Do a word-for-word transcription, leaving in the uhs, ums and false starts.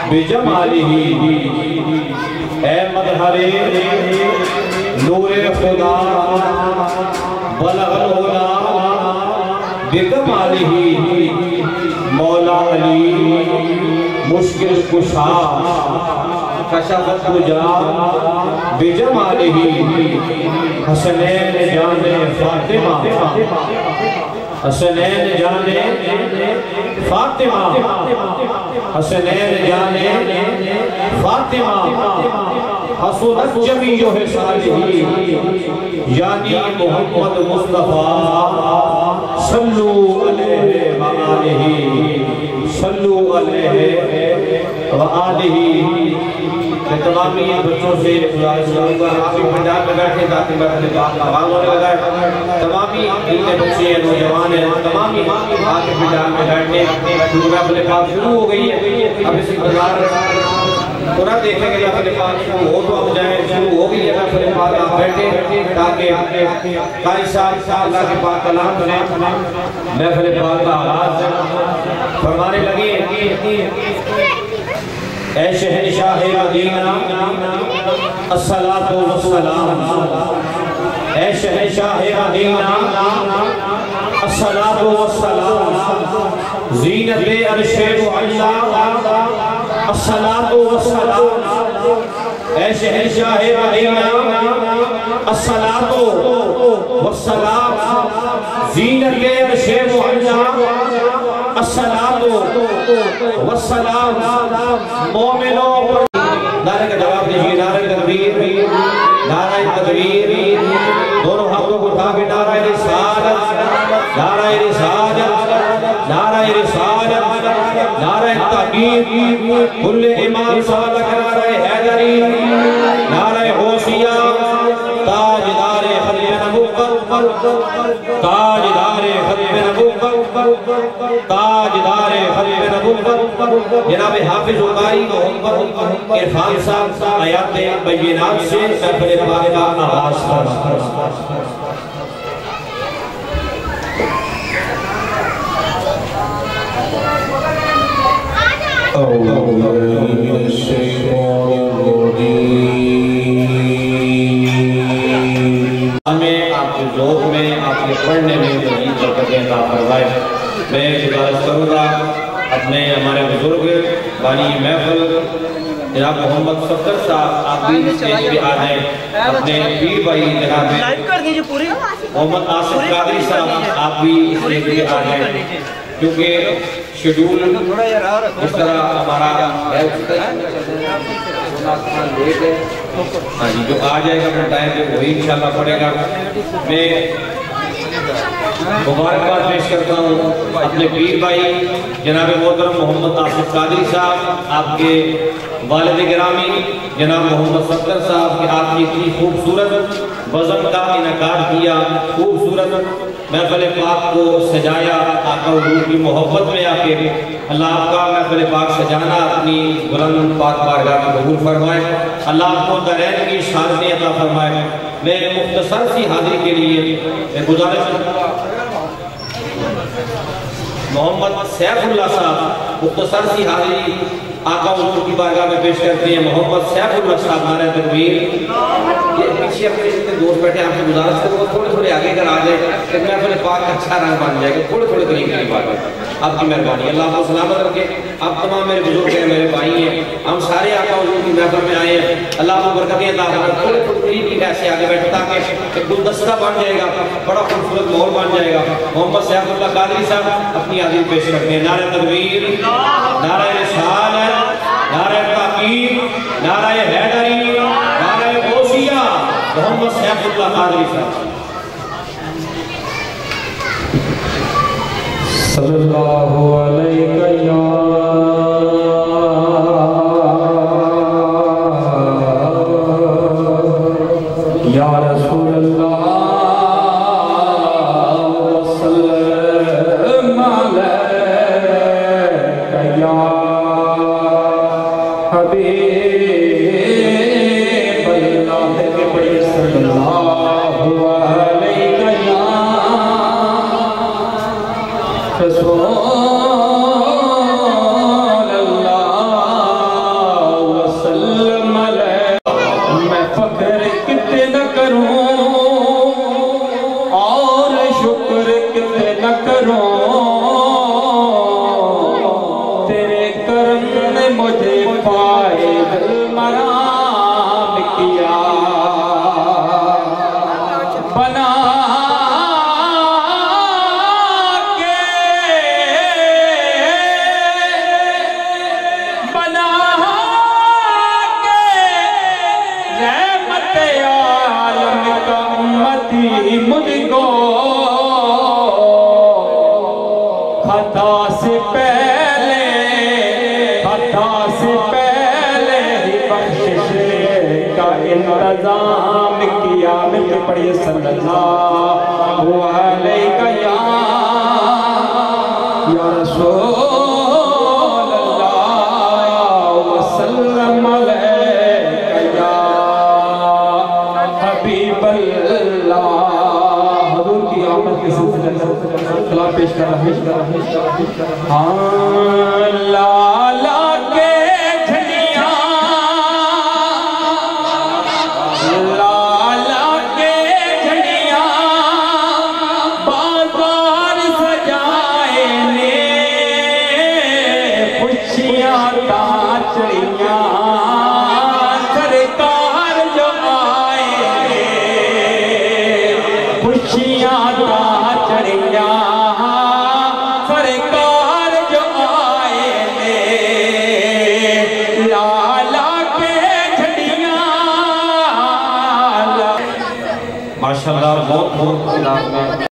बिजमालिही ए मदहरे नूरे खुदा बलगल हुदा बिकमालिही मौला अली मुश्किल कुशा कशफत तुजा बिजमालिही हसनैन जाने फातिमा हसनैन जाने फातिमा हसनैन जाने फातिमा हसनत जमीयो है सालिही यानी मोहम्मद मुस्तफा सल्लू अलैहि व आलिही सल्लू अलैहि व आलिही। तमामी बच्चों से गुजारिश करूंगा आप भी पंजाब में बैठे ताकि मैं अपने बात का आवाज होने लगा है। तमामी इतने बच्चे हैं नौजवान हैं तमामी आके पंजाब में बैठने शुरू में अपने बात शुरू हो गई है। अब इस इंतजार पूरा देखेंगे कि अपने बात शुरू हो तो अब जाए शुरू हो गई है अपने बात आप बैठे ताकि कारी साहब अल्लाह के पाक कलाम सुने। मैं अपने बात का आगाज फरमाने लगी ऐ शहंशाह मदीना अस्सलातु वस्सलाम ऐ शहंशाह मदीना अस्सलातु वस्सलाम ज़ीनत अर्शे मुअल्ला अस्सलातु वस्सलाम ऐ शहंशाह मदीना अस्सलातु वस्सलाम ज़ीनत अर्शे मुअल्ला अस्सलातु वस्सलाम मोमिनों पर नारे का जवाब दीजिए नारे तकबीर नारे तकबीर दोनों हाथों को उठा के नारे रिसालत नारे रिसालत नारे रिसालत नारे तकबीर कुल्ले इमाम सालक नारे हैदरी नारे होशिया ताजदारे खत्म नबुव्वत ताजदारे खत्म नबुव्वत ताजदारे खत्म नबुव्वत जनाब हाफिज उकारी मोहम्मद इरफान साहब आयात बय्यिनात से अपने पाक का आगाज फरमाएं। हमें आपके ज़ोक में आपके पढ़ने में मज़ीद बरकतें अता फरमाए। मैं गुजारिश करूँगा अपने हमारे बुजुर्ग बानी महफिल जनाब मोहम्मद सफदर साहब आप भी स्टेज पे आ जाए। अपने पीर भाई जनाब मोहम्मद आसिफ कादरी साहब आप भी स्टेज पे आ जाए क्योंकि शेड्यूल इस तरह हमारा हाँ जी जो आ जाएगा अपने टाइम पे वही इंशाल्लाह पड़ेगा। मैं मुबारकबाद पेश करता हूँ अपने पीर भाई जनाब मोहतरम मोहम्मद आसिफ कादरी साहब आपके वालिद गिरामी जनाब मोहम्मद सफदर साहब के आपने इतनी खूबसूरत वज़न का इनकार किया खूबसूरत महफिल पाक को सजाया आका हुजूर की मोहब्बत में आके अल्लाह आपका महफिल पाक सजाना अपनी बुलंद पाक बारगाह में कबूल फरमाए। अल्लाह आपको दरैन की शानतें अता फरमाए। मैं मुख्तसर सी हाजिरी के लिए गुजारिश करूँगा मोहम्मद सैफुल्लाह साहब मुख्तसर सी हाजिरी आका हुजूर की बारगाह में पेश करते हैं। मोहम्मद सैफुल्लाह साहब नारे तकबीर। ये पीछे अपने जितने दोस्त बैठे आपसे गुजारिश करूँगा थोड़े थोड़े आगे अगर आ जाए तो मैं अपने पाक अच्छा रंग बन जाएगा। थोड़े थोड़े करीब करीब आ जाए आपकी मेहरबानी अल्लाह आपको सलामत रखे। आप तमाम मेरे बुजुर्ग हैं मेरे भाई हैं हम सारे आका हुजूर की महफिल में आए हैं। अल्लाह आपको बरकतें अता फरमाए। थोड़े थोड़े करीब की ऐसे आगे बैठे ताकि एक गुलदस्ता बन जाएगा बड़ा खूबसूरत माहौल बन जाएगा। मोहम्मद सैफुल्लाह कादरी साहब अपनी हाजिरी पेश करते हैं। नारे तकबीर नारे रिसालत नारे ताकीद नारे हैदरी नारे गौसिया मोहम्मद सैफुल्लाह कादरी साहब सल्लल्लाहु अलैहि या रसूल अल्लाह वसल्लम अलैका या हबीब अल्लाह के बड़े सल्लल्लाहु अलैहि या रसूल खुशियां ता चढ़िया सरकार जो आए, खुशियां ता चढ़िया सरकार जो आए ने, लाला के झंडियां। माशाल्लाह बहुत बहुत